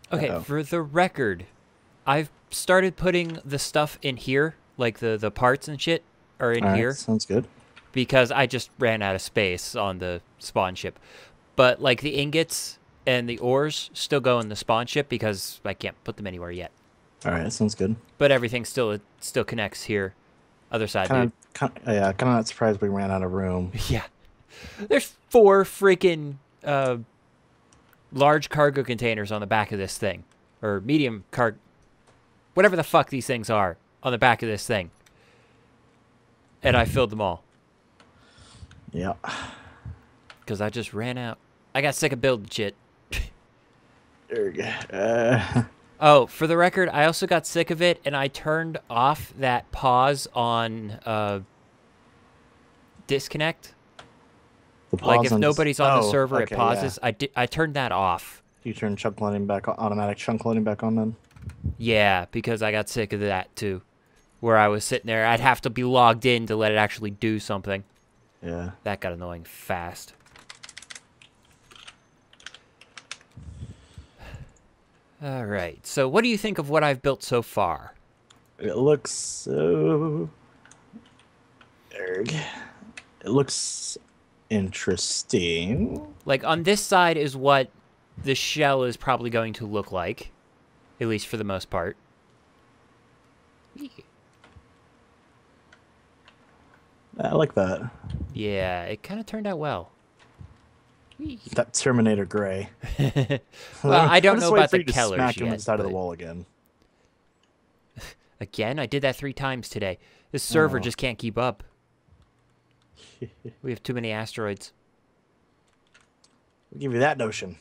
Okay, for the record, I've started putting the stuff in here, like the parts and shit are in here. Sounds good. Because I just ran out of space on the spawn ship. But, like, the ingots and the ores still go in the spawn ship because I can't put them anywhere yet. Alright, sounds good. But everything still connects here. Other side, dude. Yeah, kind of not surprised we ran out of room. Yeah. There's 4 freaking large cargo containers on the back of this thing. Or medium cargo... Whatever the fuck these things are on the back of this thing. And I filled them all. Yeah. Because I just ran out. I got sick of building shit. There we go. Oh, for the record, I also got sick of it, and I turned off that pause on disconnect. Like, if nobody's on the server, it pauses. Yeah. I turned that off. You turn chunk loading back on, automatic chunk loading back on then? Yeah, because I got sick of that, too. Where I was sitting there, I'd have to be logged in to let it actually do something. Yeah. That got annoying fast. All right. So what do you think of what I've built so far? It looks so... It looks interesting. Like, on this side is what the shell is probably going to look like. At least for the most part. I like that. Yeah, it kind of turned out well. That Terminator gray. Well, I don't know about the Kellers yet. Smack him inside of the wall again. Again? I did that 3 times today. This server just can't keep up. We have too many asteroids. We'll give you that notion.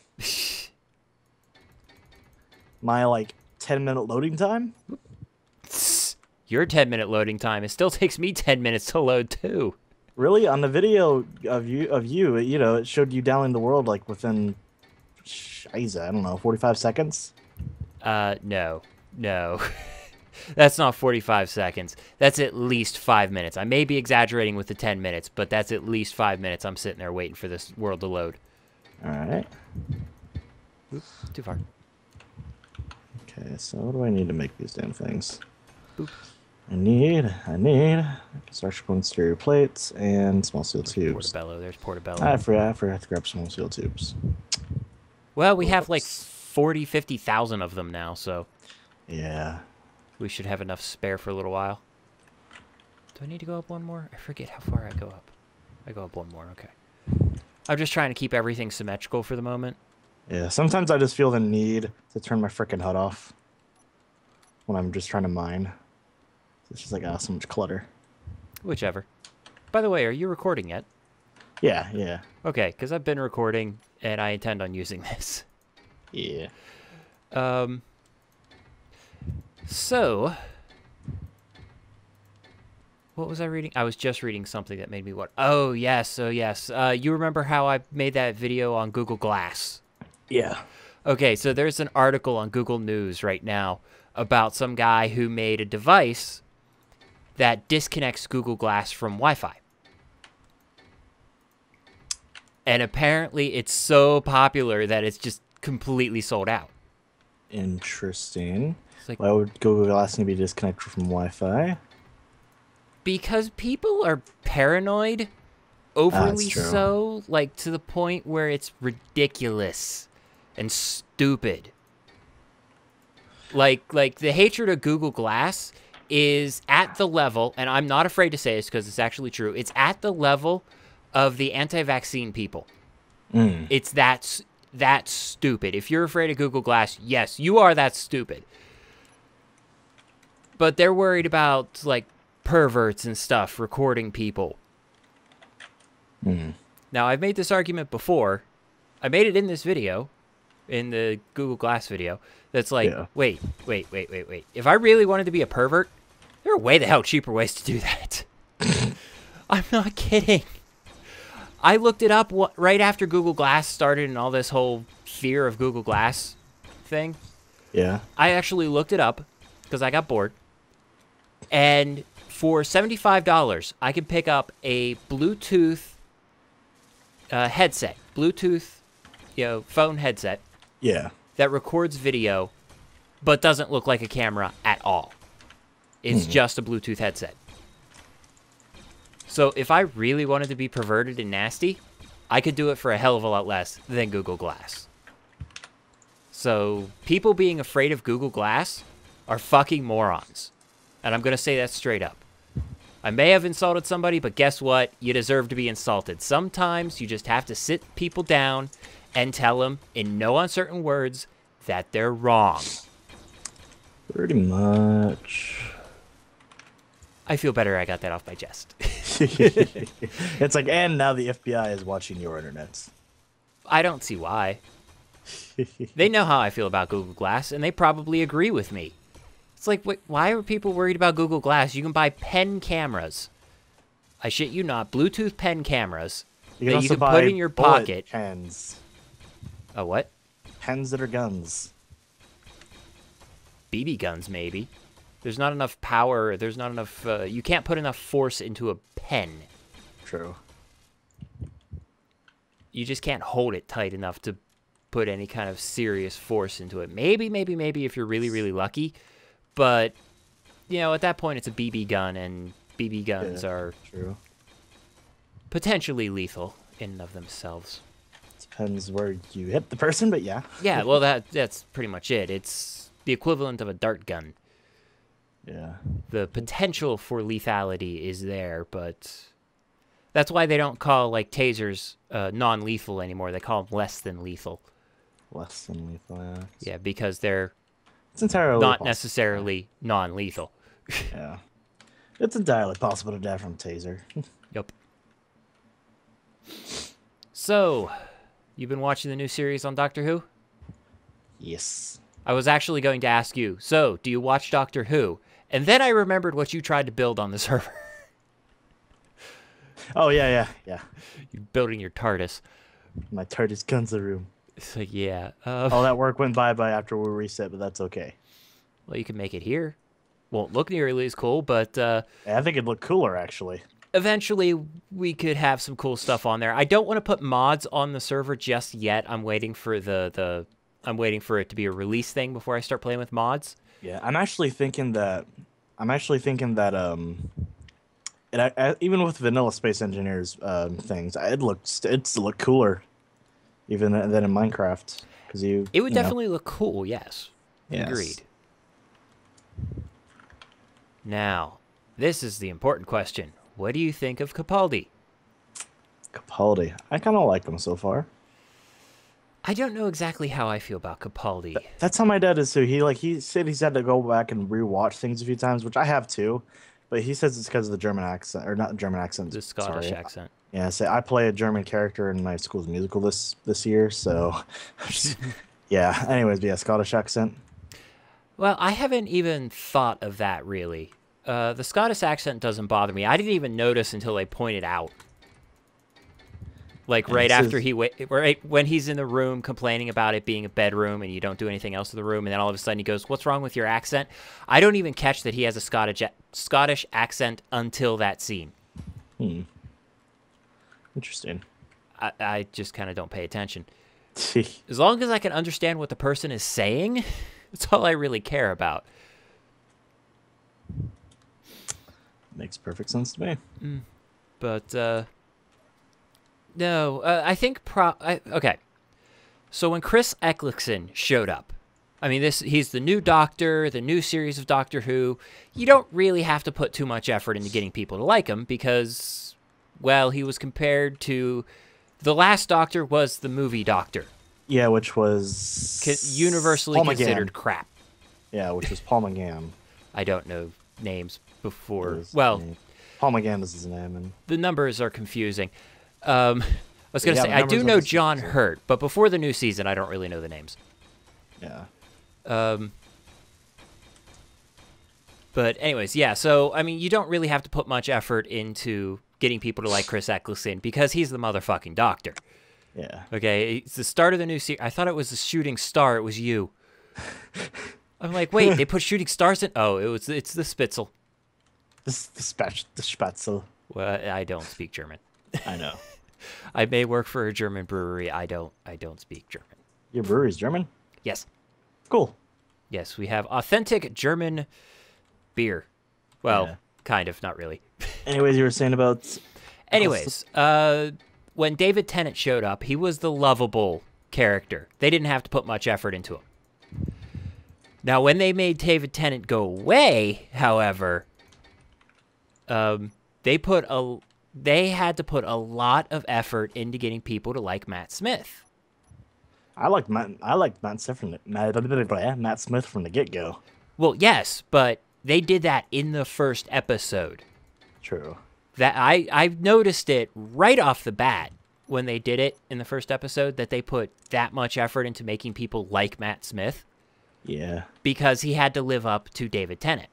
My, like, 10-minute loading time? Your 10-minute loading time. It still takes me 10 minutes to load, too. Really? On the video of you, you know, it showed you downloading the world, like, within, I don't know, 45 seconds? No. No. That's not 45 seconds. That's at least 5 minutes. I may be exaggerating with the 10 minutes, but that's at least 5 minutes I'm sitting there waiting for this world to load. Alright. Oops, too far. Okay, so what do I need to make these damn things? Boop. I need starship and stereo plates and small steel tubes. Portobello, there's Portobello. I forgot to grab small steel tubes. Well, we have like 40, 50,000 of them now, so... Yeah. We should have enough spare for a little while. Do I need to go up one more? I forget how far I go up. I go up one more, okay. I'm just trying to keep everything symmetrical for the moment. Yeah, sometimes I just feel the need to turn my frickin' HUD off when I'm just trying to mine. It's just like, so much clutter. Whichever. By the way, are you recording yet? Yeah, yeah. Okay, because I've been recording, and I intend on using this. Yeah. So... What was I reading? I was just reading something that made me what? Oh, yes, oh, yes. You remember how I made that video on Google Glass? Yeah. Okay, so there's an article on Google News right now about some guy who made a device that disconnects Google Glass from Wi-Fi. And apparently it's so popular that it's just completely sold out. Interesting. Like, why would Google Glass need to be disconnected from Wi-Fi? Because people are paranoid, overly so, like to the point where it's ridiculous and stupid. Like the hatred of Google Glass is at the level, and I'm not afraid to say this because it's actually true, it's at the level of the anti-vaccine people. It's that stupid. If you're afraid of Google Glass, yes, you are that stupid. But they're worried about, like, perverts and stuff recording people. Now, I've made this argument before. I made it in this video, in the Google Glass video, that's like, wait. If I really wanted to be a pervert, there are way the hell cheaper ways to do that. I'm not kidding. I looked it up right after Google Glass started and all this whole fear of Google Glass thing. Yeah. I actually looked it up because I got bored. And for $75, I could pick up a Bluetooth headset. Bluetooth, phone headset. Yeah. that records video but doesn't look like a camera at all. It's just a Bluetooth headset. So if I really wanted to be perverted and nasty, I could do it for a hell of a lot less than Google Glass. So people being afraid of Google Glass are fucking morons. And I'm going to say that straight up. I may have insulted somebody, but guess what? You deserve to be insulted. Sometimes you just have to sit people down and tell them in no uncertain words that they're wrong. Pretty much. I feel better I got that off my chest. It's like, and now the FBI is watching your internets. I don't see why. They know how I feel about Google Glass, and they probably agree with me. It's like, why are people worried about Google Glass? You can buy pen cameras. I shit you not, Bluetooth pen cameras that you can put in your pocket. Pens. A what? Pens that are guns. BB guns, maybe. There's not enough power. There's not enough. You can't put enough force into a pen. True. You just can't hold it tight enough to put any kind of serious force into it. Maybe if you're really, really lucky. But, you know, at that point, it's a BB gun, and BB guns are potentially lethal in and of themselves. Depends where you hit the person, but yeah. Yeah, well, that's pretty much it. It's the equivalent of a dart gun. Yeah. The potential for lethality is there, but that's why they don't call, like, tasers non-lethal anymore. They call them less than lethal. Less than lethal, yeah. Yeah, because they're not necessarily non-lethal. Yeah. It's entirely possible to die from a taser. Yep. So, you've been watching the new series on Doctor Who? Yes. I was actually going to ask you, so, do you watch Doctor Who? And then I remembered what you tried to build on the server. Oh, yeah. You're building your TARDIS. My TARDIS guns the room. So, yeah. All that work went bye-bye after we reset, but that's okay. Well, you can make it here. Won't look nearly as cool, but... I think it'd look cooler, actually. Eventually, we could have some cool stuff on there. I don't want to put mods on the server just yet. I'm waiting for I'm waiting for it to be a release thing before I start playing with mods. Yeah, I'm actually thinking that even with vanilla Space Engineers things, it'd look cooler even than in Minecraft, because it would definitely look cool. Yes. Agreed. Now, this is the important question. What do you think of Capaldi? Capaldi. I kind of like him so far. I don't know exactly how I feel about Capaldi. That's how my dad is too. He said he's had to go back and rewatch things a few times, which I have too. But he says it's because of the German accent, or not German accent. The Scottish accent. Yeah, so I play a German character in my school's musical this year, so yeah. Anyways, yeah, Scottish accent. Well, I haven't even thought of that really. The Scottish accent doesn't bother me. I didn't even notice until they pointed out. Like right after when he's in the room complaining about it being a bedroom and you don't do anything else in the room, and then all of a sudden he goes, "What's wrong with your accent?" I don't even catch that he has a Scottish accent until that scene. Interesting. I just kind of don't pay attention. As long as I can understand what the person is saying, that's all I really care about. Makes perfect sense to me. But no, I think okay. So when Chris Eccleston showed up, I mean, he's the new Doctor, the new series of Doctor Who. You don't really have to put too much effort into getting people to like him because, well, he was compared to the last Doctor was the movie Doctor. Yeah, which was universally considered crap. Yeah, which was Paul McGann. I don't know names before. Well, Paul McGann is his name, and the numbers are confusing. I was going to say, I do know John Hurt, but before the new season, I don't really know the names. Yeah. But anyways, yeah, so, I mean, you don't really have to put much effort into getting people to like Chris Eccleston because he's the motherfucking Doctor. Yeah. Okay, it's the start of the new series. I thought it was the shooting star. It was you. I'm like, wait, they put shooting stars in? Oh, it's the Spitzel. The Spatzel. Well, I don't speak German. I know. I may work for a German brewery. I don't speak German. Your brewery's German? Yes. Cool. Yes, we have authentic German beer. Well, kind of, not really. Anyways, you were saying about... Anyways, when David Tennant showed up, he was the lovable character. They didn't have to put much effort into him. Now, when they made David Tennant go away, however, they had to put a lot of effort into getting people to like Matt Smith. I liked Matt Smith from the get-go. Well, yes, but they did that in the first episode. True. That I noticed it right off the bat when they did it in the first episode, that they put that much effort into making people like Matt Smith. Yeah. Because he had to live up to David Tennant.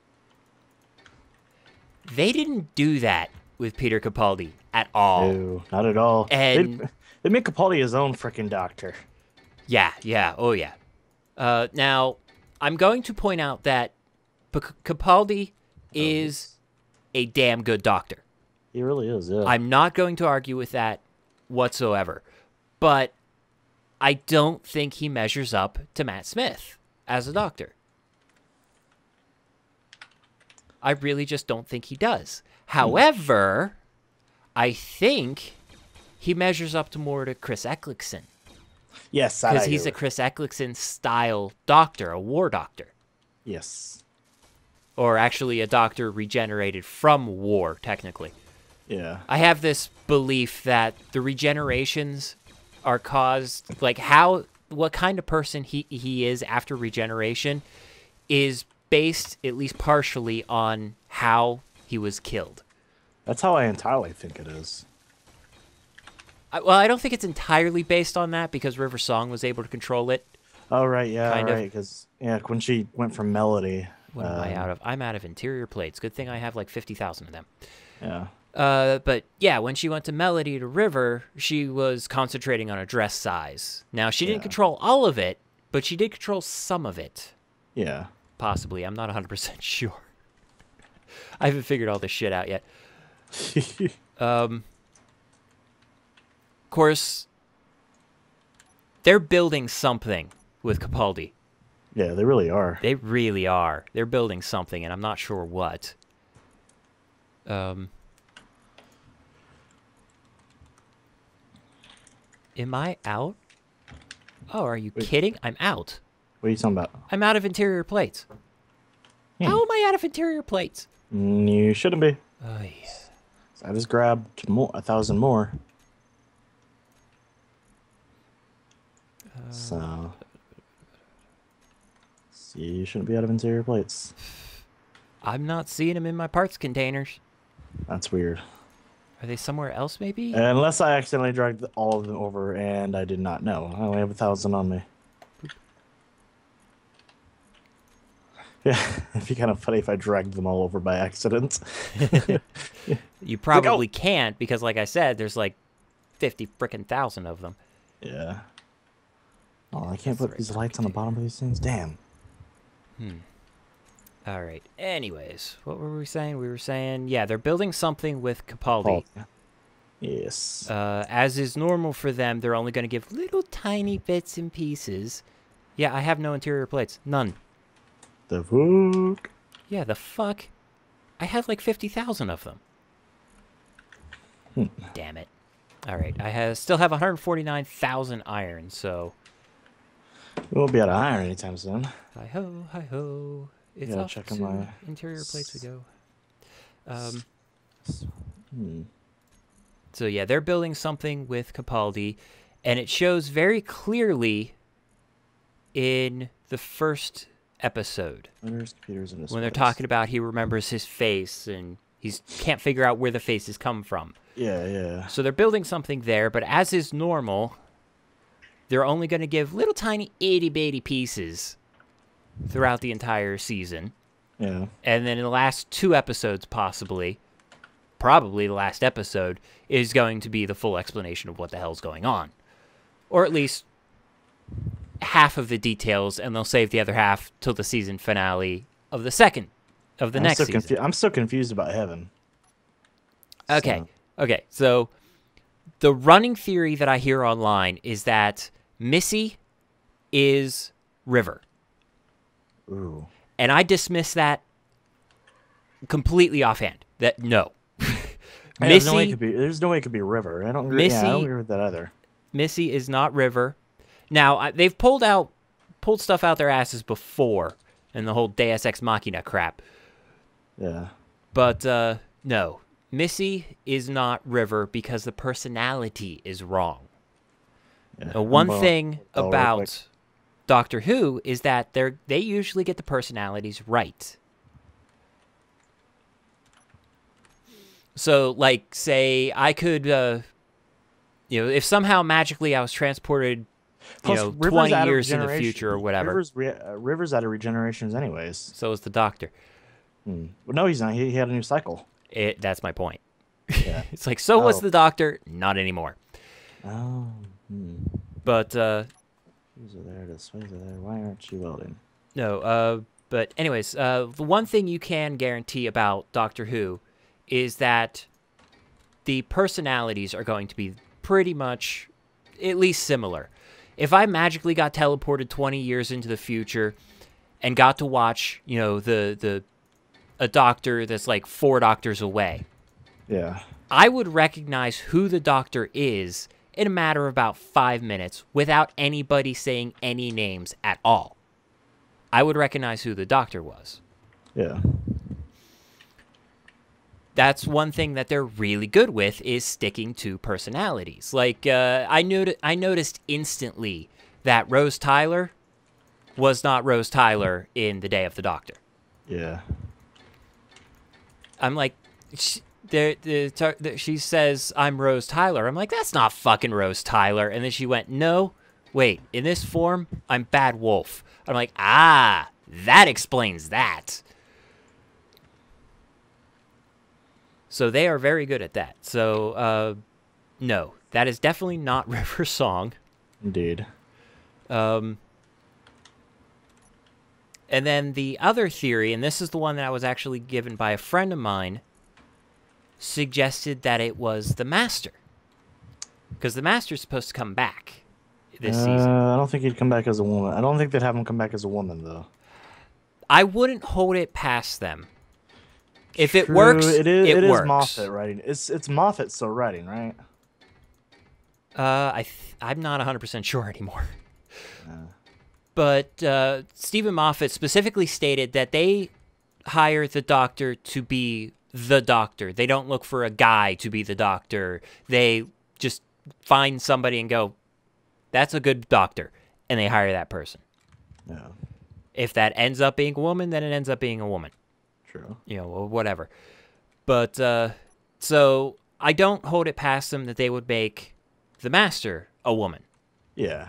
They didn't do that with Peter Capaldi at all. No, not at all. And they made Capaldi his own freaking doctor. Yeah, oh yeah. Now, I'm going to point out that Capaldi is a damn good doctor. He really is, yeah. I'm not going to argue with that whatsoever. But I don't think he measures up to Matt Smith as a doctor. I really just don't think he does. However, I think he measures up to more to Chris Eccleston. Yes, because he's a Chris Eccleston style doctor, a war doctor. Yes. Or actually a doctor regenerated from war, technically. Yeah. I have this belief that the regenerations are caused, like what kind of person he is after regeneration is based, at least partially, on how he was killed. That's how I entirely think it is. Well, I don't think it's entirely based on that because River Song was able to control it. Oh, right, yeah, kind right, because when she went from Melody... What am I out of? I'm out of interior plates. Good thing I have like 50,000 of them. Yeah. But yeah, when she went to Melody to River, she was concentrating on a dress size. Now, she didn't control all of it, but she did control some of it. Yeah. Possibly. I'm not 100% sure. I haven't figured all this shit out yet. Of course, they're building something with Capaldi. Yeah, they really are. They really are. They're building something, and I'm not sure what. Am I out? Oh, are you kidding? I'm out. What are you talking about? I'm out of interior plates. How am I out of interior plates? You shouldn't be. Oh, yeah. So I just grabbed 1,000 more. So you shouldn't be out of interior plates. I'm not seeing them in my parts containers. That's weird. Are they somewhere else, maybe? Unless I accidentally dragged all of them over and I did not know. I only have 1,000 on me. Yeah, it'd be kind of funny if I dragged them all over by accident. You probably can't because, like I said, there's like 50 frickin' thousand of them. Yeah. Oh, I can't put these lights on the bottom of these things? Damn. All right. Anyways, what were we saying? We were saying, yeah, they're building something with Capaldi. Yes. As is normal for them, they're only going to give little tiny bits and pieces. Yeah, I have no interior plates. None. The fuck? Yeah, the fuck? I had like 50,000 of them. Damn it. All right. I still have 149,000 iron, so... We won't be out of iron anytime soon. Hi-ho, hi-ho. It's off to my interior plates we go. So yeah, they're building something with Capaldi, and it shows very clearly in the first episode. When they're talking about he remembers his face, and he can't figure out where the faces come from. Yeah, yeah. So they're building something there, but as is normal, they're only going to give little tiny itty-bitty pieces throughout the entire season. Yeah. And then in the last 2 episodes, probably the last episode, is going to be the full explanation of what the hell's going on. Or at least half of the details, and they'll save the other half till the season finale of the next season. I'm so confused about Heaven. Okay. Okay, so the running theory that I hear online is that Missy is River. Ooh. And I dismiss that completely offhand. That no. There's no way it could be River. I don't agree with that either. Missy is not River. Now, they've pulled stuff out their asses before in the whole Deus Ex Machina crap. Yeah. But no. Missy is not River because the personality is wrong. Yeah. Now, one thing about Doctor Who is that they usually get the personalities right. So, like, say I could, if somehow magically I was transported, Plus, 20 years in the future or whatever. River's out of regenerations anyways. So is the Doctor. Well, no, he's not. He had a new cycle. That's my point. Yeah. It's like, so was the Doctor. Not anymore. Oh. But, why aren't you welding? No, but anyways, the one thing you can guarantee about Doctor Who is that the personalities are going to be pretty much at least similar. If I magically got teleported 20 years into the future and got to watch, a doctor that's like 4 doctors away, yeah, I would recognize who the Doctor is in a matter of about 5 minutes without anybody saying any names at all. I would recognize who the Doctor was. Yeah. That's one thing that they're really good with, is sticking to personalities. Like, I noticed instantly that Rose Tyler was not Rose Tyler in The Day of the Doctor. Yeah. I'm like, she says, I'm Rose Tyler. I'm like, that's not fucking Rose Tyler. And then she went, no, wait, in this form, I'm Bad Wolf. I'm like, that explains that. So they are very good at that. So, no, that is definitely not River Song. Indeed. And then the other theory, and this is the one that I was actually given by a friend of mine, suggested that it was the Master. Because the Master's supposed to come back this season. I don't think he'd come back as a woman. I don't think they'd have him come back as a woman, though. I wouldn't hold it past them. If it works, it works. Is Moffat writing. It's Moffat still writing, right? I'm not 100% sure anymore. But Stephen Moffat specifically stated that they hire the Doctor to be the Doctor. They don't look for a guy to be the Doctor. They just find somebody and go, that's a good Doctor, and they hire that person. Yeah. If that ends up being a woman, then it ends up being a woman. True. Or whatever. But, so I don't hold it past them that they would make the Master a woman. Yeah.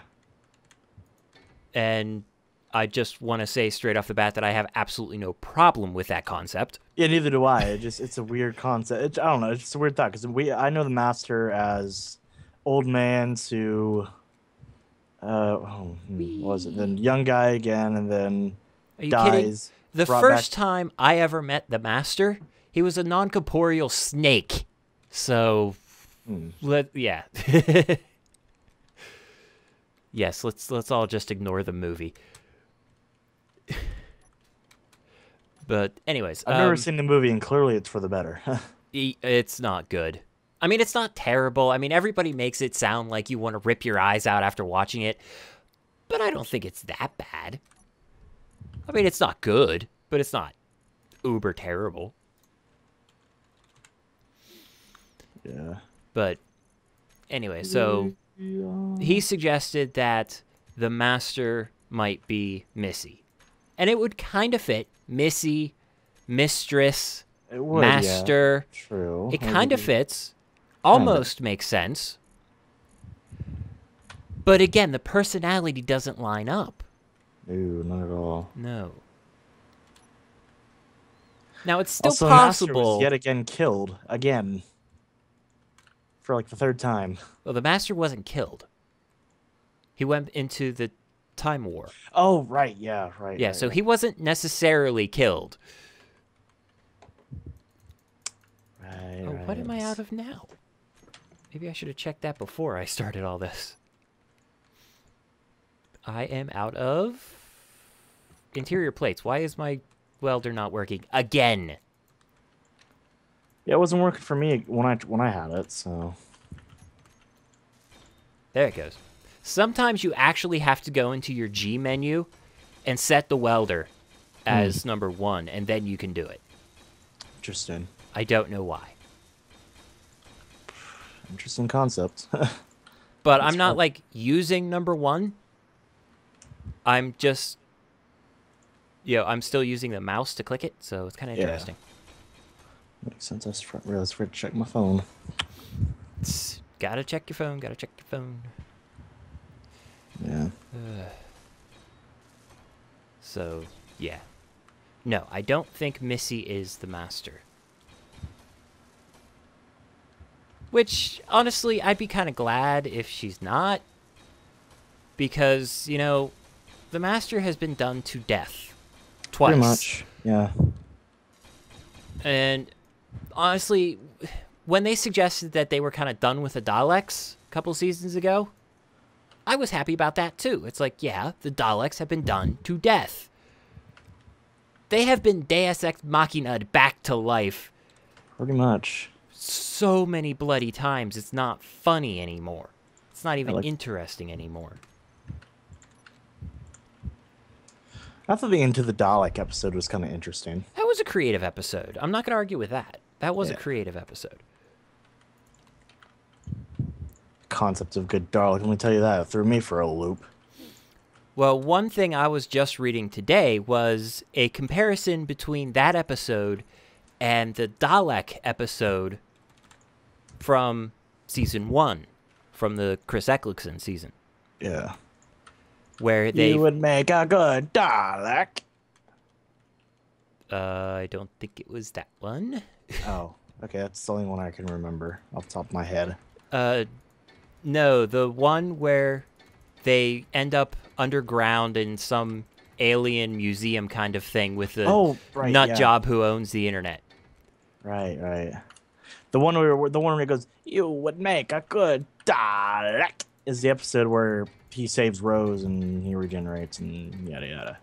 And I just want to say straight off the bat that I have absolutely no problem with that concept. Yeah, neither do I. It's a weird concept. I don't know. It's just a weird thought, because I know the Master as old man to, what was it? Then young guy again, and then dies. Kidding? The first time I ever met the Master, he was a non-corporeal snake. So, yeah. Yes, let's all just ignore the movie. But anyways, I've never seen the movie, and clearly it's for the better. It's not good. I mean, it's not terrible. I mean, everybody makes it sound like you want to rip your eyes out after watching it, but I don't think it's that bad. I mean, it's not good, but it's not uber terrible. Yeah. But anyway, so he suggested that the Master might be Missy. And it would kind of fit. Missy, Mistress, Master. Yeah. True. It kind of fits. Almost makes sense. But again, the personality doesn't line up. No, not at all. No. Now, it's still also, possible. The Master was yet again killed. Again. For like the 3rd time. Well, the Master wasn't killed. He went into the Time War. Oh, right. Yeah, right. Yeah, right, so right. he wasn't necessarily killed. Right, Oh, what am I out of now? Maybe I should have checked that before I started all this. I am out of interior plates. Why is my welder not working again? Yeah, it wasn't working for me when I had it, so. There it goes. Sometimes you actually have to go into your G menu and set the welder as number 1, and then you can do it. Interesting. I don't know why. Interesting concept. But I'm not, like, using number 1. I'm just, I'm still using the mouse to click it, so it's kind of interesting. Makes sense. I just realized I forgot to check my phone. Gotta check your phone, gotta check your phone. Yeah. So, yeah. No, I don't think Missy is the master. Which, honestly, I'd be kind of glad if she's not. Because, the master has been done to death. Twice. Pretty much, yeah. And, honestly, when they suggested that they were kind of done with the Daleks a couple seasons ago, I was happy about that, too. It's like, yeah, the Daleks have been done to death. They have been Deus Ex Machina'd back to life. Pretty much. So many bloody times, it's not funny anymore. It's not even interesting anymore. I thought the Into the Dalek episode was kind of interesting. That was a creative episode. I'm not going to argue with that. That was a creative episode. Concept of good Dalek, let me tell you that. It threw me for a loop. Well, one thing I was just reading today was a comparison between that episode and the Dalek episode from season 1, from the Chris Eccleston season. Yeah. Where they would make a good Dalek. I don't think it was that one. Oh, okay, that's the only one I can remember off the top of my head. No, the one where they end up underground in some alien museum kind of thing with the nut job who owns the internet. Right. The one where it goes, "You would make a good Dalek," is the episode where he saves Rose and he regenerates and yada yada.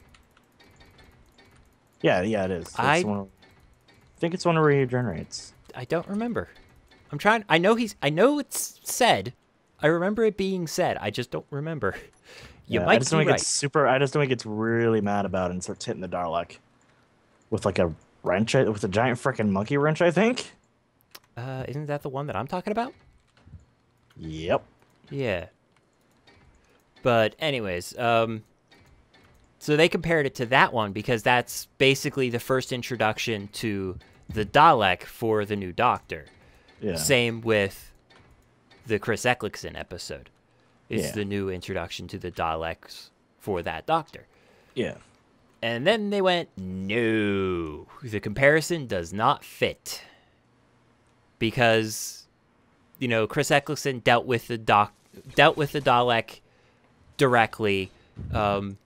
Yeah, it is. I think it's one where he regenerates. I don't remember. I'm trying. I know it's said. I remember it being said. I just don't remember. You might be right. I just don't think it's really mad about it and starts hitting the Dalek with like a wrench, with a giant freaking monkey wrench, I think. Isn't that the one that I'm talking about? Yep. Yeah. But anyways, so they compared it to that one because that's basically the first introduction to the Dalek for the new Doctor. Yeah. Same with the Chris Eccleston episode. It's the new introduction to the Daleks for that Doctor. Yeah. And then they went, no, the comparison does not fit. Because, Chris Eccleston dealt with the Dalek directly, and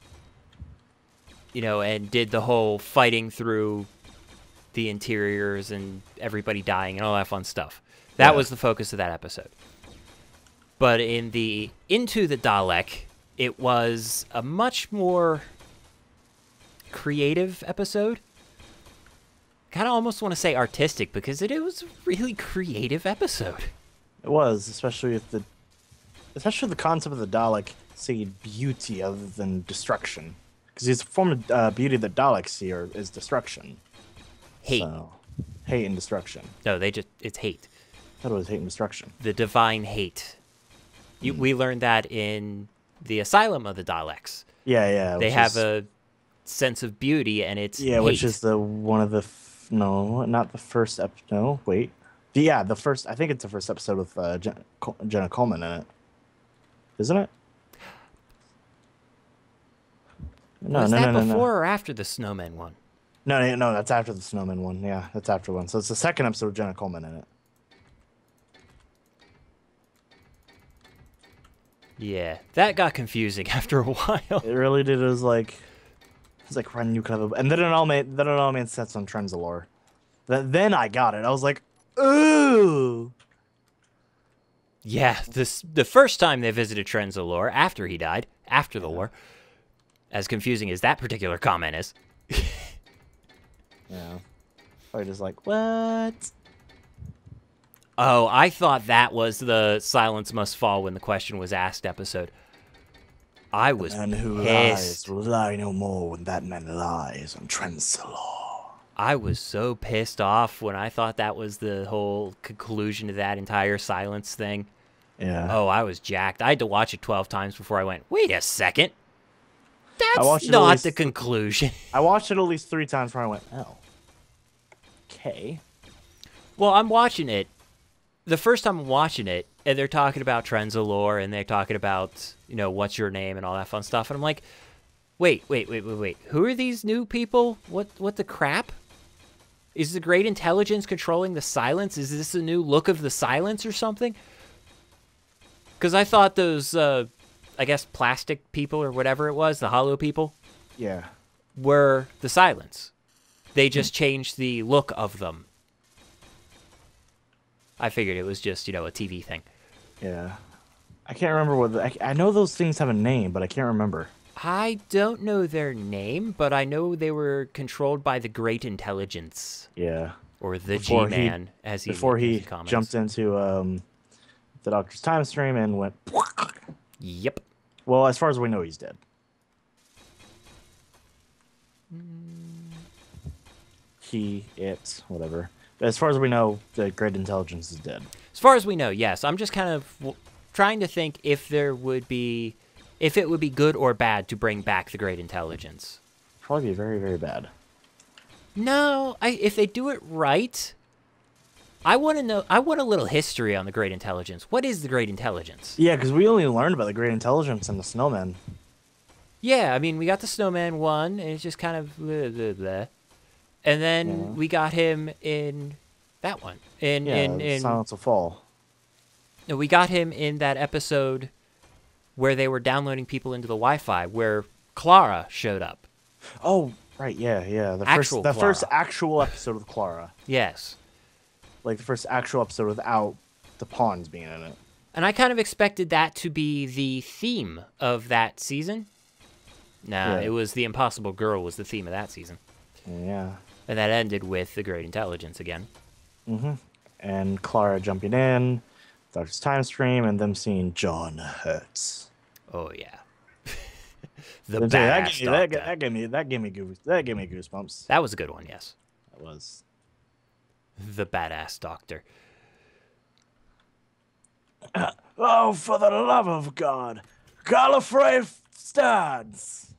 did the whole fighting through the interiors and everybody dying and all that fun stuff. That was the focus of that episode. But in the Into the Dalek, it was a much more creative episode. Kind of almost want to say artistic because it was a really creative episode. It was, especially the concept of the Dalek seeing beauty other than destruction. Because the form of beauty that Daleks see is destruction. Hate. So, hate and destruction. No, it's hate. I thought it was hate and destruction. The divine hate. We learned that in the Asylum of the Daleks. Yeah. They have a sense of beauty, and it's hate. Which is the first. I think it's the first episode with Jenna Coleman in it, isn't it? Was that before or after the Snowman one? No, that's after the Snowman one. Yeah, that's after one. So it's the second episode with Jenna Coleman in it. Yeah, that got confusing after a while. It really did. It was like running you kind of, and then it all made sense on Trenzalore. Then I got it. I was like, ooh. Yeah, the first time they visited Trenzalore after he died, after the war, as confusing as that particular comment is. Yeah. Probably just like, what? Oh, I thought that was the Silence Must Fall when the question was asked episode. I was And who lies will lie no more when that man lies on Trenzalore. I was so pissed off when I thought that was the whole conclusion to that entire Silence thing. Yeah. Oh, I was jacked. I had to watch it 12 times before I went, wait a second. That's not the conclusion. I watched it at least 3 times before I went, oh. Okay. Well, I'm watching it. The first time I'm watching it, and they're talking about Trenzalore, and they're talking about, you know, what's your name and all that fun stuff. And I'm like, wait. Who are these new people? What the crap? Is the Great Intelligence controlling the Silence? Is this a new look of the Silence or something? Because I thought those, I guess, plastic people or whatever it was, the hollow people, yeah, were the Silence. They just changed the look of them. I figured it was just, you know, a TV thing. Yeah. I can't remember what... I know those things have a name, but I can't remember. I don't know their name, but I know they were controlled by the Great Intelligence. Yeah. Or the G-Man, as he jumped into the Doctor's time stream and went... Yep. Well, as far as we know, he's dead. He, it, whatever. But as far as we know, the Great Intelligence is dead. As far as we know, yes. I'm just kind of trying to think if it would be good or bad to bring back the Great Intelligence. Probably be very, very bad. No, if they do it right, I want to know. I want a little history on the Great Intelligence. What is the Great Intelligence? Yeah, because we only learned about the Great Intelligence in the Snowman. Yeah, I mean, we got the Snowman one, and it's just kind of blah, blah, blah. And then we got him in that one. In Silence Will Fall. No, we got him in that episode where they were downloading people into the Wi-Fi, where Clara showed up. Oh, right, yeah. The first actual episode with Clara. Yes. Like the first actual episode without the pawns being in it. And I kind of expected that to be the theme of that season. Nah, it was the Impossible Girl was the theme of that season. Yeah. And that ended with the Great Intelligence again. Mm-hmm. And Clara jumping in, Doctor's time stream, and them seeing John Hurts. Oh yeah. The badass doctor. That gave me goosebumps. That was a good one, yes. That was. The badass doctor. Oh, for the love of God, Gallifrey stands.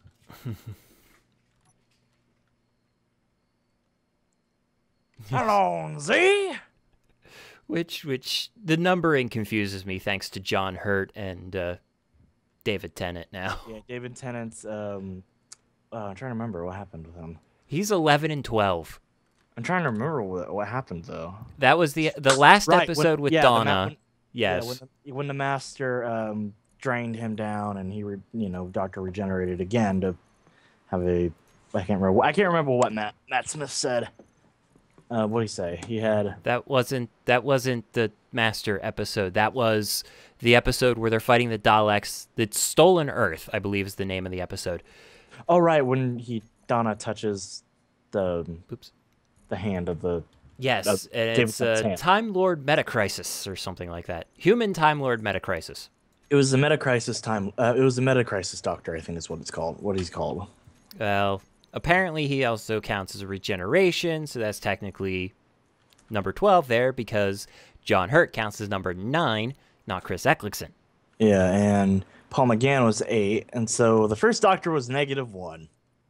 Hello, Z. Which the numbering confuses me thanks to John Hurt and David Tennant now. Yeah, David Tennant's I'm trying to remember what happened with him. He's 11 and 12. I'm trying to remember what happened though. That was the last episode with Donna. Yes. When the Master drained him down and he Doctor regenerated again to have a I can't remember what Matt Smith said. What did he say? He had that wasn't the Master episode. That was the episode where they're fighting the Daleks. The Stolen Earth, I believe, is the name of the episode. Oh right, when Donna touches the hand of the yes, and it's a Time Lord Metacrisis or something like that. Human Time Lord Metacrisis. It was the Metacrisis time. It was the Metacrisis Doctor, I think is what it's called. What he's called. Well. Apparently, he also counts as a regeneration, so that's technically number 12 there, because John Hurt counts as number 9, not Chris Eccleston. Yeah, and Paul McGann was 8, and so the first Doctor was -1.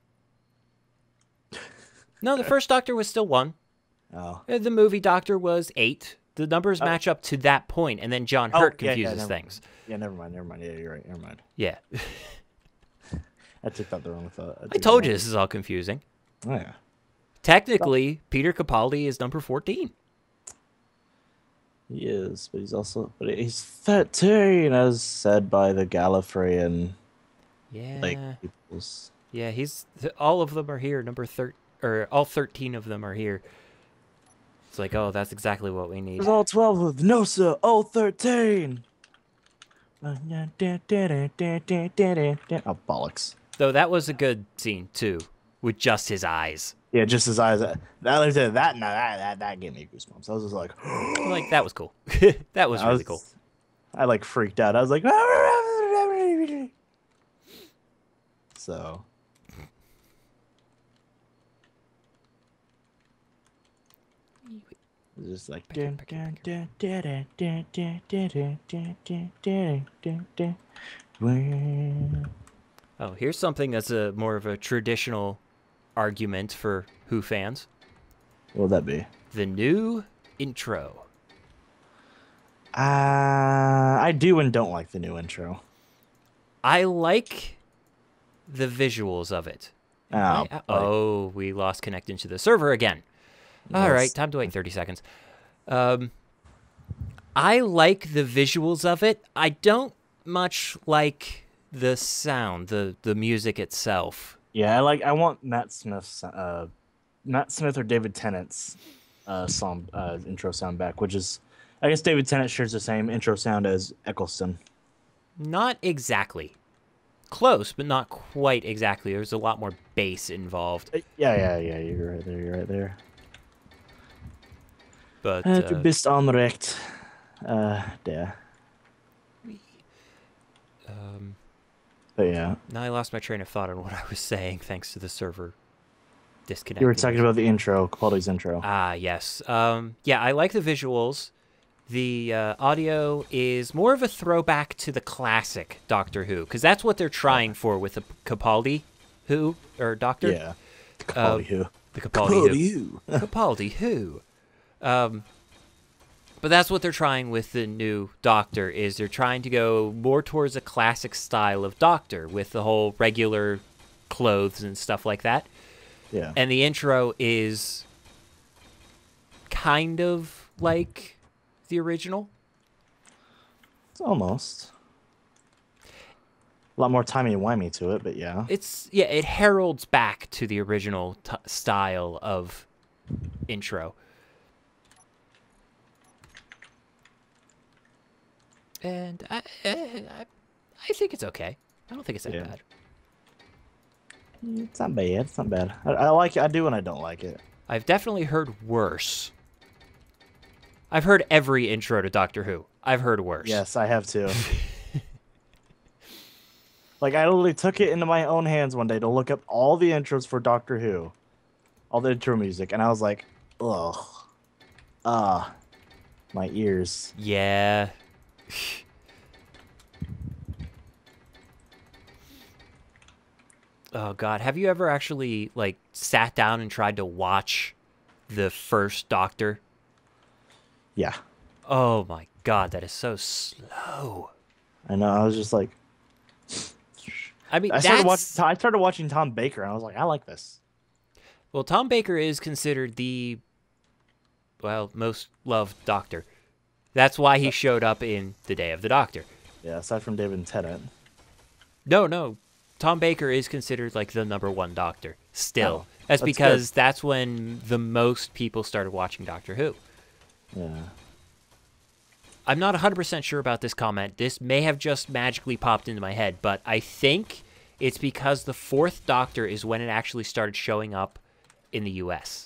No, the first Doctor was still 1. Oh. The movie Doctor was 8. The numbers match up to that point, and then John Hurt confuses things. Yeah, never mind. Yeah, you're right. Never mind. Yeah. I took that the wrong thought. I told you this is all confusing. Oh, yeah. Technically, Peter Capaldi is number 14. He is, but he's 13, as said by the Gallifreyan. Yeah. Peoples. Yeah, all of them are here. All 13 of them are here. It's like, oh, that's exactly what we need. It's all 12 with NOSA 013. Oh, bollocks. Though that was a good scene too, with just his eyes. Yeah, just his eyes. That gave me goosebumps. I was just like, like that was cool. That was really cool. I like freaked out. I was like, so. Just like oh, here's something that's a more of a traditional argument for Who fans. What would that be? The new intro. I do and don't like the new intro. I like the visuals of it. Oh, we lost connection to the server again. All right, time to wait 30 seconds. I like the visuals of it. I don't much like the sound, the music itself. Yeah, I want Matt Smith or David Tennant's intro sound back, which is, I guess David Tennant shares the same intro sound as Eccleston. Not exactly. Close, but not quite exactly. There's a lot more bass involved. Yeah. You're right there. But du bist anrecht. Der. But yeah. Now I lost my train of thought on what I was saying, thanks to the server disconnecting. You were talking about the intro, Capaldi's intro. Ah, yes. Yeah, I like the visuals. The audio is more of a throwback to the classic Doctor Who, because that's what they're trying for with the Capaldi Who, or Doctor. Yeah, the Capaldi Who. The Capaldi Who. Capaldi Who. But that's what they're trying with the new Doctor, is they're trying to go more towards a classic style of Doctor with the whole regular clothes and stuff like that. Yeah. And the intro is kind of like the original. It's almost. A lot more timey-wimey to it, but yeah. It heralds back to the original style of intro. And I think it's okay. I don't think it's that bad. It's not bad. It's not bad. I like it. I do and I don't like it. I've definitely heard worse. I've heard every intro to Doctor Who. I've heard worse. Yes, I have too. Like, I literally took it into my own hands one day to look up all the intros for Doctor Who. All the intro music. And I was like, ugh. My ears. Yeah. Oh God, have you ever actually like sat down and tried to watch the first Doctor? Yeah. Oh my God, that is so slow. I know. I was just like, I mean, I started watching Tom Baker, and I was like, I like this. Well, Tom Baker is considered the most loved Doctor. That's why he showed up in The Day of the Doctor. Yeah, aside from David Tennant. No. Tom Baker is considered like the #1 Doctor still. Oh, that's because that's when the most people started watching Doctor Who. Yeah. I'm not 100% sure about this comment. This may have just magically popped into my head, but I think it's because the 4th Doctor is when it actually started showing up in the US.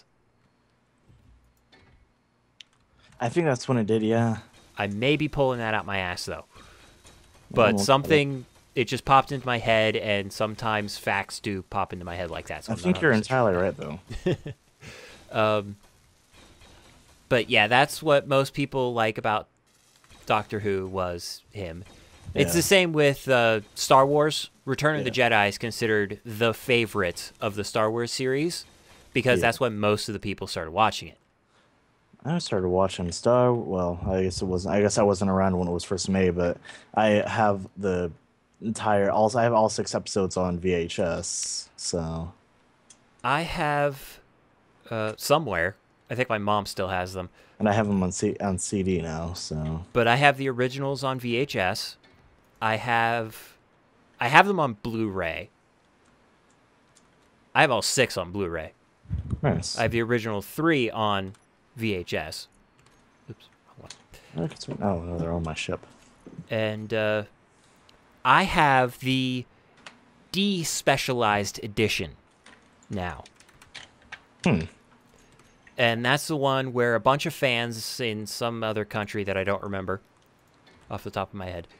I think that's when it did, yeah. I may be pulling that out my ass, though. But it just popped into my head, and sometimes facts do pop into my head like that. So I think you're entirely right, though. But yeah, that's what most people like about Doctor Who was him. Yeah. It's the same with Star Wars. Return of the Jedi is considered the favorite of the Star Wars series because that's when most of the people started watching it. I started watching well, I guess it wasn't. I guess I wasn't around when it was first made, but I have I have all 6 episodes on VHS. So I have somewhere. I think my mom still has them. And I have them on CD now. So. But I have the originals on VHS. I have them on Blu-ray. I have all 6 on Blu-ray. Nice. I have the original 3 on VHS. Oops. Hold on. Oh, no, they're on my ship. And I have the despecialized edition now. And that's the one where a bunch of fans in some other country that I don't remember off the top of my head.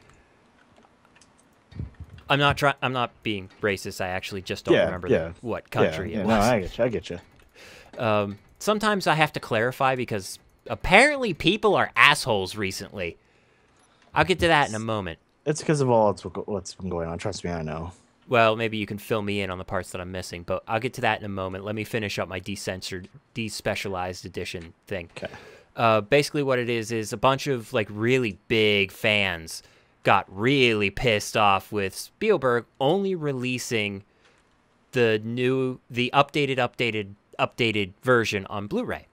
I'm not being racist. I actually just don't remember what country it was. No, I get you. Sometimes I have to clarify because apparently people are assholes recently. I'll get to that in a moment. It's because of all what's been going on. Trust me, I know. Well, maybe you can fill me in on the parts that I'm missing, but I'll get to that in a moment. Let me finish up my despecialized edition thing. Okay. Basically what it is a bunch of like really big fans got really pissed off with Spielberg only releasing the updated version on Blu-ray.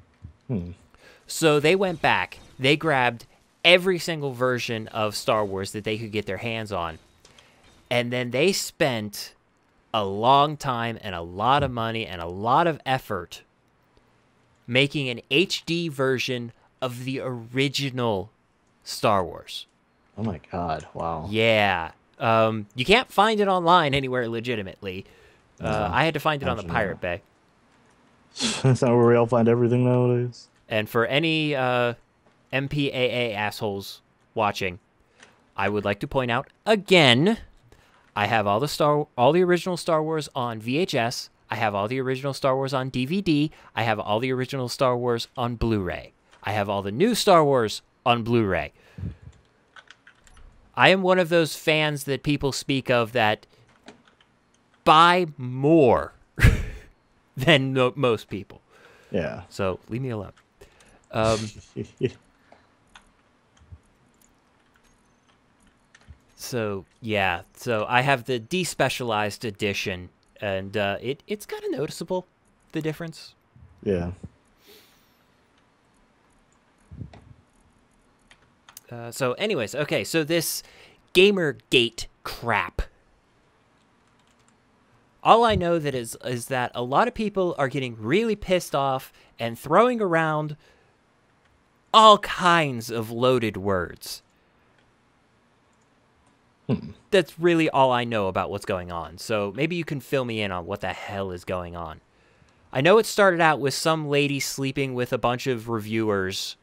So they went back, they grabbed every single version of Star Wars that they could get their hands on, and then they spent a long time and a lot of money and a lot of effort making an HD version of the original Star Wars. Oh my God, wow. Yeah. You can't find it online anywhere legitimately. I had to find it on the Pirate Bay. That's not where we all find everything nowadays. And for any MPAA assholes watching, I would like to point out again, I have all the original Star Wars on VHS. I have all the original Star Wars on DVD. I have all the original Star Wars on Blu-ray. I have all the new Star Wars on Blu-ray. I am one of those fans that people speak of that buy more than most people. Yeah. So leave me alone. So yeah, so I have the despecialized edition, and it's kind of noticeable, the difference. Yeah. So anyways, okay, so this gamergate crap. All I know that is that a lot of people are getting really pissed off and throwing around all kinds of loaded words. That's really all I know about what's going on. So maybe you can fill me in on what the hell is going on. I know it started out with some lady sleeping with a bunch of reviewers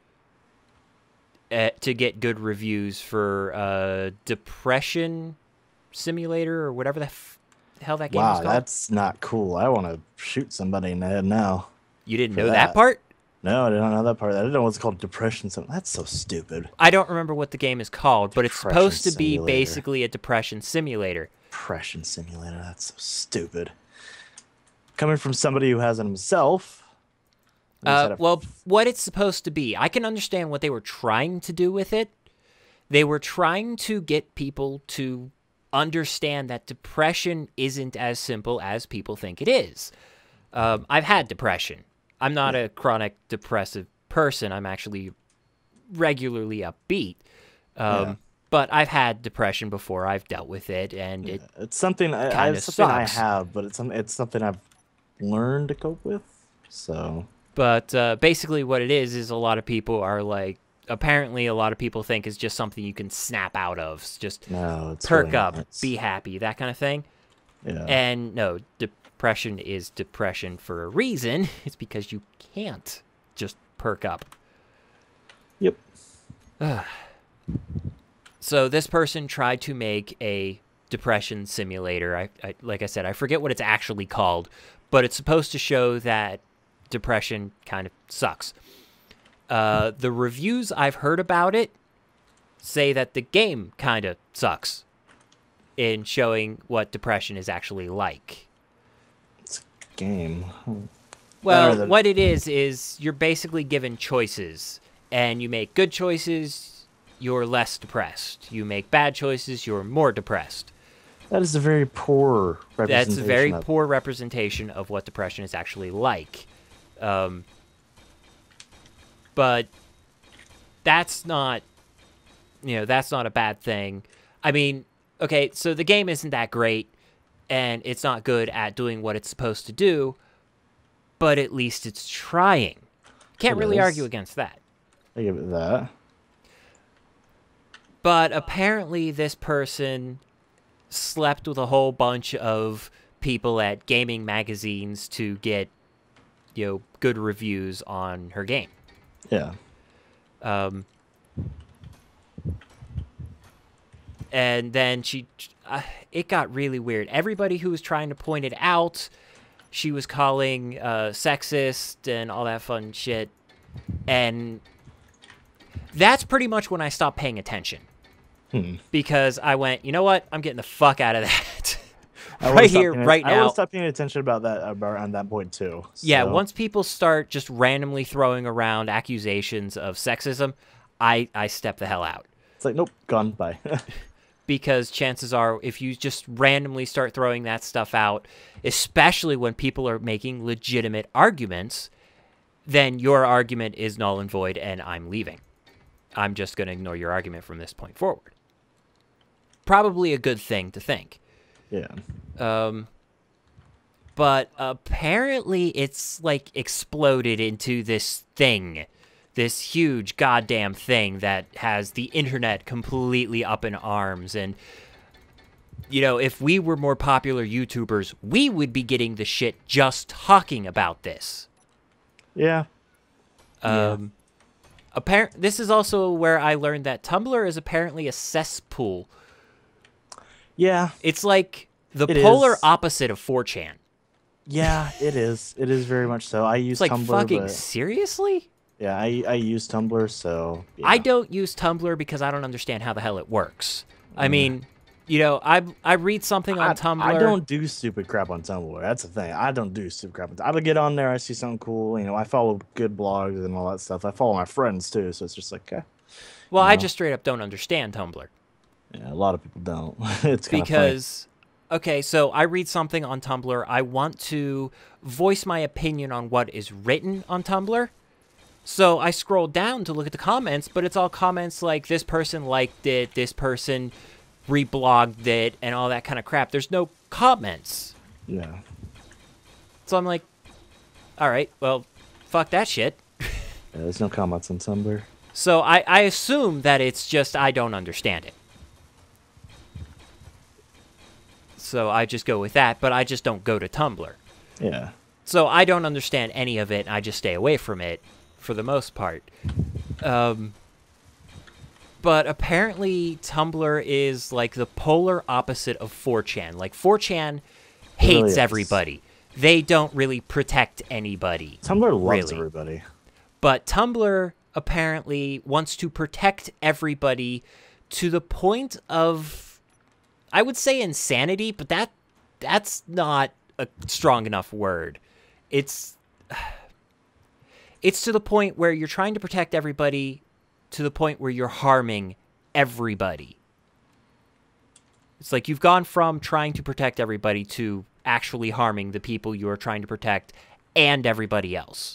to get good reviews for Depression Simulator or whatever the hell that game was called. Wow, that's not cool. I want to shoot somebody in the head now. You didn't know that part? No, I didn't know that part. I didn't know what's called Depression. That's so stupid. I don't remember what the game is called, but it's supposed to be basically a depression simulator. Depression Simulator. That's so stupid. Coming from somebody who has it himself. Well, what it's supposed to be, I can understand what they were trying to do with it. They were trying to get people to understand that depression isn't as simple as people think it is. I've had depression. I'm not a chronic depressive person. I'm actually regularly upbeat. But I've had depression before. I've dealt with it, and it's something I have, but it's something I've learned to cope with. So. But basically what it is a lot of people are like, apparently a lot of people think it's just something you can snap out of. Just perk really up, be happy, that kind of thing. Yeah. And no, depression is depression for a reason. It's because you can't just perk up. Yep. So this person tried to make a depression simulator. I like I said, I forget what it's actually called, but it's supposed to show that depression kind of sucks. The reviews I've heard about it say that the game kind of sucks in showing what depression is actually like. It's a game. Well, what it is you're basically given choices, and you make good choices, you're less depressed. You make bad choices, you're more depressed. That is a very poor representation. That's a very poor representation of what depression is actually like. But that's not, that's not a bad thing. I mean, okay, so the game isn't that great, and it's not good at doing what it's supposed to do, but at least it's trying Can't really argue against that. I give it that. But apparently this person slept with a whole bunch of people at gaming magazines to get, you know, good reviews on her game. Yeah. And then it got really weird. Everybody who was trying to point it out, she was calling sexist and all that fun shit. And that's pretty much when I stopped paying attention. Because I went, you know what? I'm getting the fuck out of that. Right here, right now. I would stop paying attention about that around that point too. So. Yeah, once people start just randomly throwing around accusations of sexism, I step the hell out. It's like, nope, gone, bye. Because chances are, if you just randomly start throwing that stuff out, especially when people are making legitimate arguments, then your argument is null and void and I'm leaving. I'm just going to ignore your argument from this point forward. Probably a good thing to think. Yeah. But apparently it's like exploded into this thing, this huge goddamn thing that has the internet completely up in arms. And, you know, if we were more popular YouTubers, we would be getting the shit just talking about this. Yeah. This is also where I learned that Tumblr is apparently a cesspool. Yeah. It's like the polar opposite of 4chan. Yeah, it is. It is very much so. I use Tumblr. It's like, fucking but... seriously? Yeah, I use Tumblr, so... Yeah. I don't use Tumblr because I don't understand how the hell it works. I mean, you know, I read something on Tumblr. I don't do stupid crap on Tumblr. That's the thing. I don't do stupid crap. I would get on there, I see something cool. You know, I follow good blogs and all that stuff. I follow my friends, too, so it's just like, okay. Well, I just straight up don't understand Tumblr. Yeah, a lot of people don't. It's kind because, okay, so I read something on Tumblr. I want to voice my opinion on what is written on Tumblr. So I scroll down to look at the comments, but it's all comments like this person liked it, this person reblogged it, and all that kind of crap. There's no comments. Yeah. So I'm like, all right, well, fuck that shit. Yeah, there's no comments on Tumblr. So I assume that it's just I don't understand it. So I just go with that, but I just don't go to Tumblr. Yeah. So I don't understand any of it, and I just stay away from it for the most part. But apparently Tumblr is like the polar opposite of 4chan. Like 4chan hates everybody. They don't really protect anybody. Tumblr loves everybody. But Tumblr apparently wants to protect everybody to the point of, I would say insanity, but that's not a strong enough word. It's to the point where you're trying to protect everybody to the point where you're harming everybody. It's like you've gone from trying to protect everybody to actually harming the people you are trying to protect and everybody else.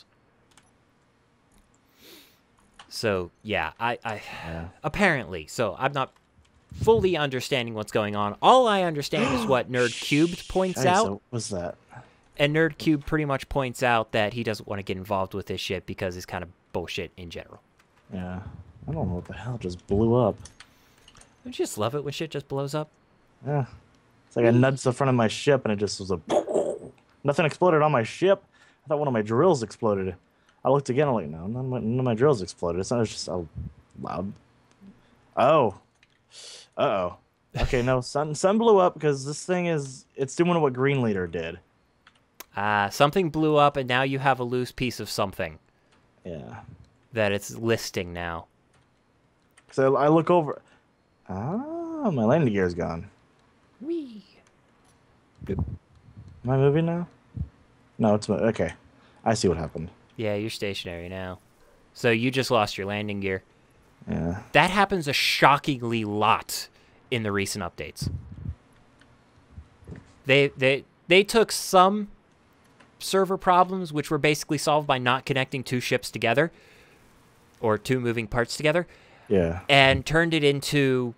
So, yeah, apparently. So, I'm not fully understanding what's going on. All I understand is what Nerd Cubed points out. What's that? And Nerd Cube pretty much points out that he doesn't want to get involved with this shit because it's kind of bullshit in general. Yeah. I don't know what the hell just blew up. Don't you just love it when shit just blows up? Yeah. It's like I nudged the front of my ship and it just was a... Nothing exploded on my ship. I thought one of my drills exploded. I looked again, I'm like, no, none of my drills exploded. It's just loud. Oh. Uh-oh. Okay, no, sun blew up because this thing it's doing what Green Leader did. Something blew up and now you have a loose piece of something. Yeah. That it's listing now. So I look over. Ah, my landing gear's gone. Whee. Am I moving now? No, it's okay. I see what happened. Yeah, you're stationary now. So you just lost your landing gear. Yeah. That happens a shockingly lot in the recent updates. They took some server problems, which were basically solved by not connecting two ships together, or two moving parts together. Yeah. And turned it into,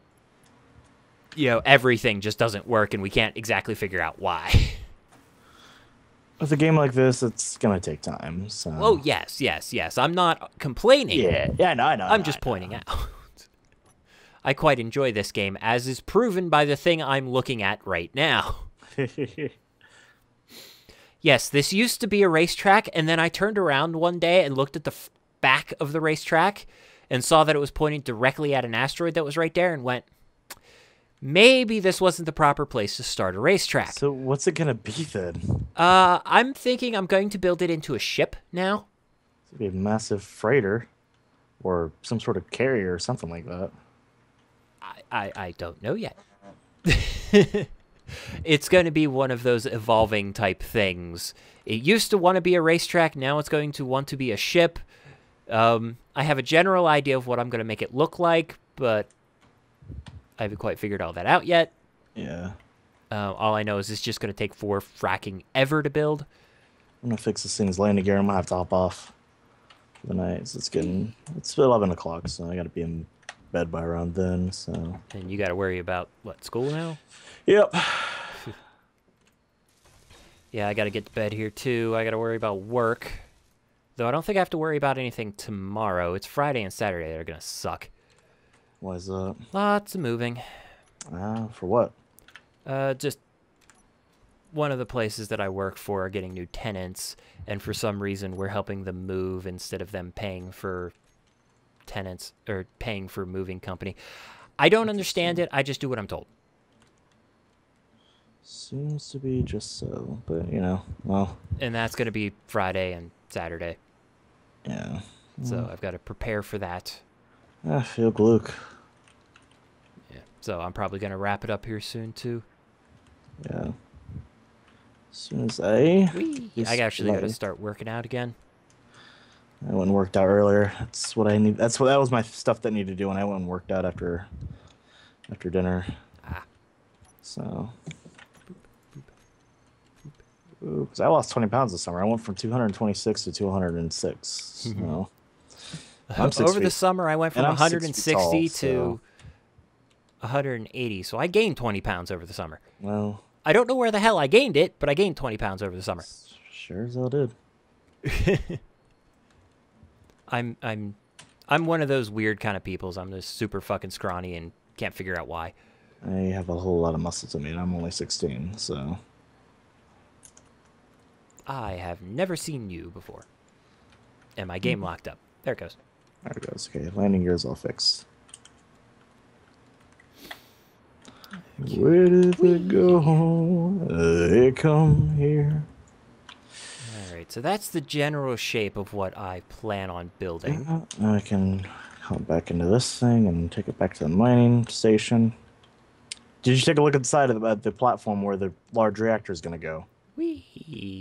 you know, everything just doesn't work and we can't exactly figure out why. With a game like this, it's gonna take time. So. Oh yes, yes, yes. I'm not complaining. Yeah, yeah, no, I know. I'm just pointing out. I quite enjoy this game, as is proven by the thing I'm looking at right now. Yes, this used to be a racetrack, and then I turned around one day and looked at the back of the racetrack and saw that it was pointing directly at an asteroid that was right there and went, maybe this wasn't the proper place to start a racetrack. So what's it going to be then? I'm thinking I'm going to build it into a ship now. It's going to be a massive freighter or some sort of carrier or something like that. I don't know yet. It's going to be one of those evolving type things. It used to want to be a racetrack. Now it's going to want to be a ship. I have a general idea of what I'm going to make it look like, but I haven't quite figured all that out yet. Yeah. All I know is it's just going to take 4 fracking ever to build. I'm going to fix this thing's landing gear. I'm going to have to hop off for the night. So it's 11 o'clock, so I got to be in bed by around then. So. And you got to worry about, what, school now? Yep. Yeah, I got to get to bed here, too. I got to worry about work. Though I don't think I have to worry about anything tomorrow. It's Friday and Saturday that are going to suck. Why is that? Lots of moving. For what? Just one of the places that I work for are getting new tenants, and for some reason we're helping them move instead of them paying for tenants or paying for moving company. I don't understand it. I just do what I'm told. Seems to be just so, but you know, well. And that's going to be Friday and Saturday. Yeah. So I've got to prepare for that. I feel gluck. Yeah. So I'm probably going to wrap it up here soon too. Yeah. As soon as I actually got to start working out again. I went and worked out earlier. That's what I need. That was my stuff that needed to do when I went and worked out after dinner. So. Because I lost 20 pounds this summer. I went from 226 to 206. So. Over the summer, I went from 160 tall, to 180. So I gained 20 pounds over the summer. Well. I don't know where the hell I gained it, but I gained 20 pounds over the summer. Sure as hell did. I'm one of those weird kind of peoples. I'm just super fucking scrawny and can't figure out why. I have a whole lot of muscles in me, and I'm only 16, so. I have never seen you before. And my game locked up. There it goes. There it goes. Okay, landing gear is all fixed. Okay. Where did it go? It come here. Alright, so that's the general shape of what I plan on building. I can hop back into this thing and take it back to the mining station. Did you take a look inside of the platform where the large reactor is going to go? Wee.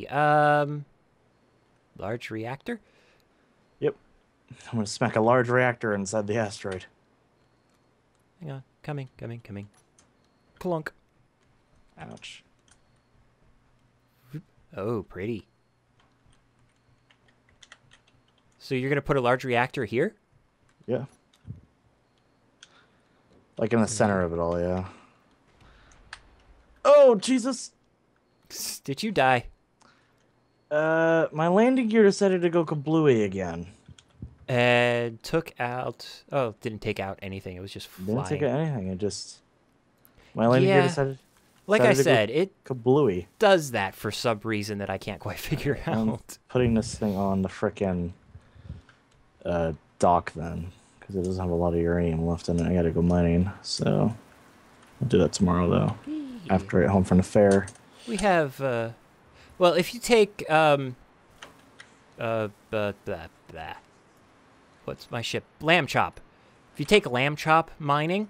Large reactor? Yep. I'm going to smack a large reactor inside the asteroid. Hang on. Coming. Clunk. Ouch. Oh, pretty. So you're going to put a large reactor here? Yeah. Like in the center of it all, yeah. Oh, Jesus! Did you die? My landing gear decided to go kablooey again. And took out... Oh, didn't take out anything. It was just flying. Didn't take out anything. It just... My landing gear decided... Like I said, it kablooey. Does that for some reason that I can't quite figure out. I'm putting this thing on the frickin' dock then, because it doesn't have a lot of uranium left in it. I gotta go mining, so I'll do that tomorrow though. After I get home from the fair. We have, well, if you take, what's my ship? Lamb chop. If you take lamb chop mining,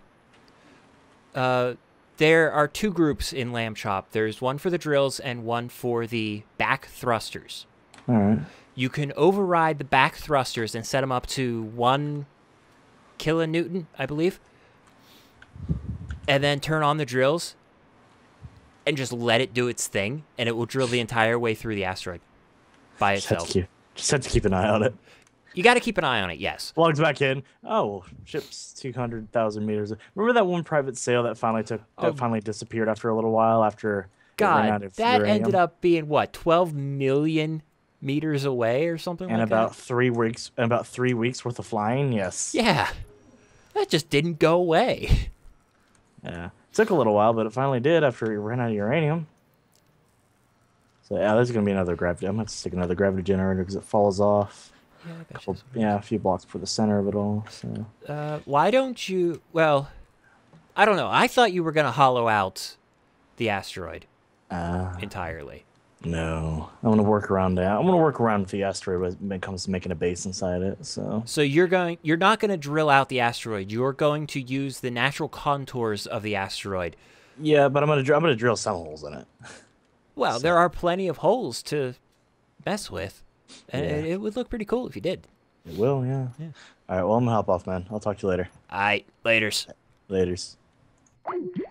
there are 2 groups in lamb chop. There's one for the drills and one for the back thrusters. All right. You can override the back thrusters and set them up to 1 kilonewton, I believe, and then turn on the drills and just let it do its thing, and it will drill the entire way through the asteroid by itself. Just have to keep an eye on it. You got to keep an eye on it, yes. Logs back in. Oh, ship's 200,000 meters. Remember that one private sail that finally disappeared after a little while after God, that ended up being what, 12 million meters away or something and like about that? 3 weeks worth of flying. Yes. Yeah, that just didn't go away. Yeah, it took a little while, but it finally did after we ran out of uranium. So yeah, there's gonna be another gravity. I'm gonna have to stick another gravity generator because it falls off. Yeah, a few blocks for the center of it all. So. Why don't you? Well, I don't know. I thought you were gonna hollow out the asteroid entirely. No, I'm gonna work around that. I'm gonna work around the asteroid when it comes to making a base inside it. So you're not gonna drill out the asteroid. You're going to use the natural contours of the asteroid. Yeah, but I'm gonna drill some holes in it. Well, there are plenty of holes to mess with, and it would look pretty cool if you did. It will, yeah. All right, well, I'm gonna hop off, man. I'll talk to you later. All right, laters. Laters.